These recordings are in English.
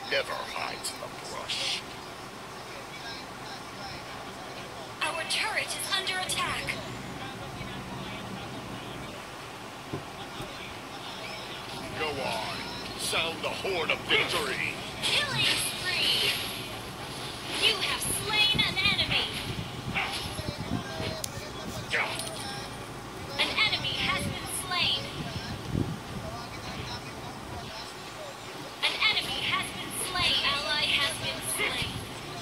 never hides in the brush. Our turret is under attack. Go on. Sound the horn of victory. Killing spree! You have slain an enemy. An enemy has been slain. An enemy has been slain. Ally has been slain.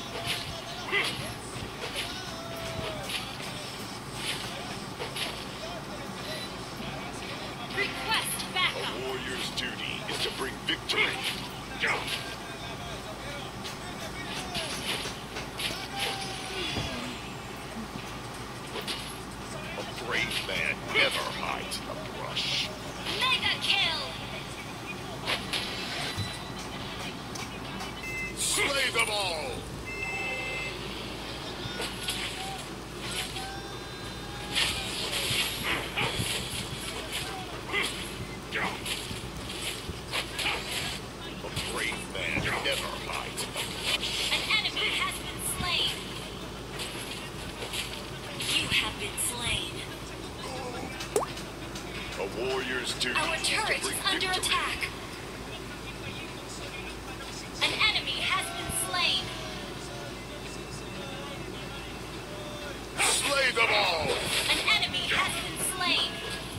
Request A backup. warrior's duty is to bring victory. A brave man never hides in the brush. Mega kill. Slay them all! A brave man never hides in the brush. An enemy has been slain. You have been slain. A warrior's duty Our is to turret bring is under victory. attack. An enemy has been slain. Slay them all! An enemy has been slain.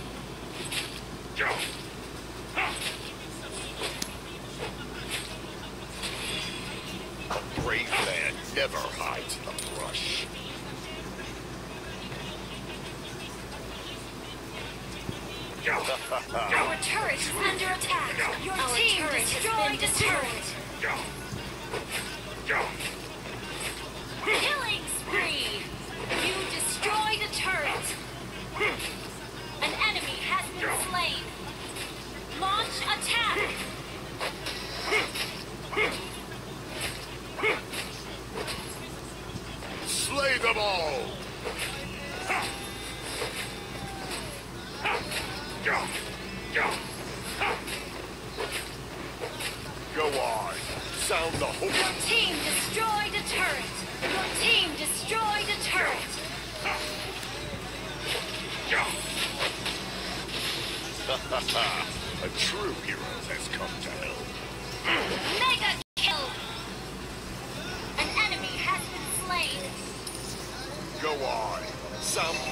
A brave man never hides in the brush. Our turret is under attack. Your team destroyed a turret. Killing spree. You destroyed a turret. An enemy has been slain. Launch attack. Slay them all! Go on. Sound the horn. Your team destroyed a turret. Your team destroyed a turret. A true hero has come to help. Mega kill. An enemy has been slain. Go on. Sound